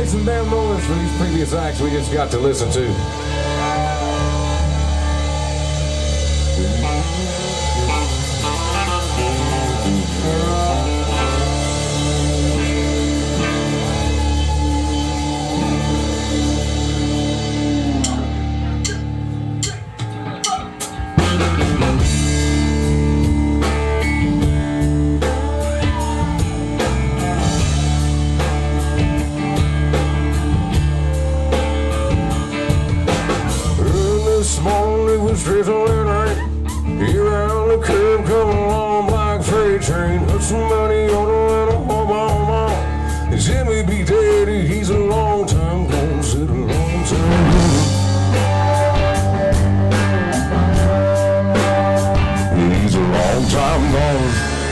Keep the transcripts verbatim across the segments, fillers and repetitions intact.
make some damn noise for these previous acts we just got to listen to. Drizzling rain, here around the curb, coming along like a freight train. Heard somebody on the little home on mom. His Jimmy be dead, he's a long time gone, said a long time gone. He's a long time gone.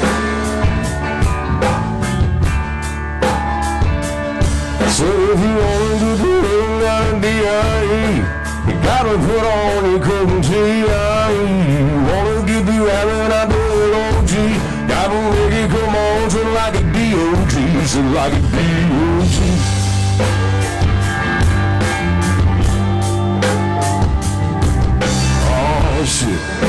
Said if you wanted to do it, got a D I E. You gotta put on your coat and T I E. Wanna give you having I do it O G. Gotta make it come on to like a D O T. So like a D O T. Oh shit.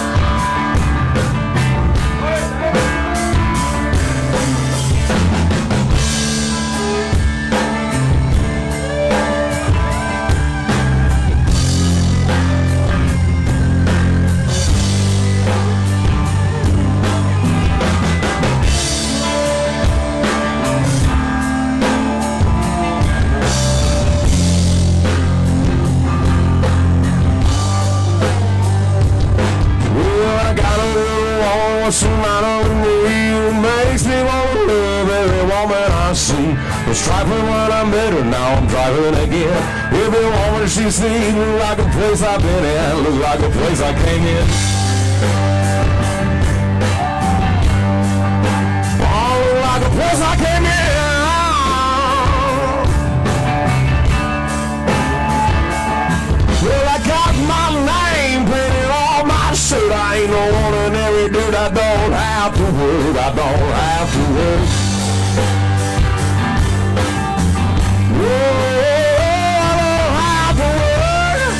What's the matter with me? It makes me want to love every woman I see. Was trifling when I'm better, now I'm driving again. Every woman she sees look like a place I've been in, look like a place I came in. Oh, look like a place I came in. Well, I got my name painted on my shirt. I ain't no ordinary dude. I don't have to work. I don't have to work. Whoa, I don't have to work.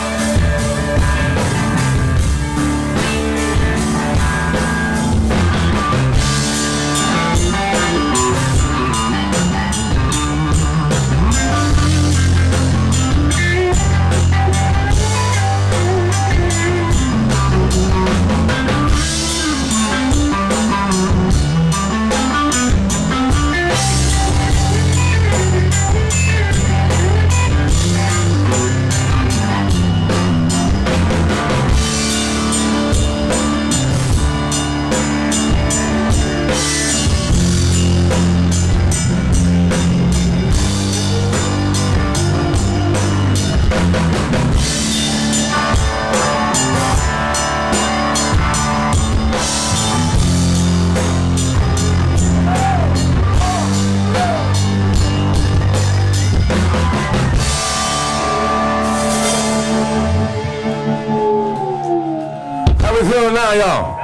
Now, y'all.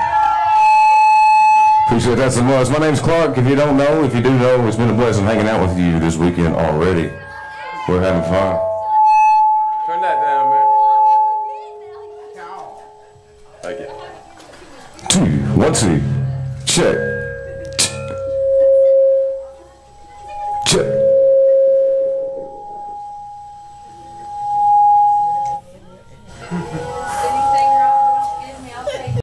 Appreciate that so much. My name's Clarke. If you don't know, if you do know, it's been a blessing hanging out with you this weekend already. We're having fun. Turn that down, man. Thank you. Two, one, two. Check. Check.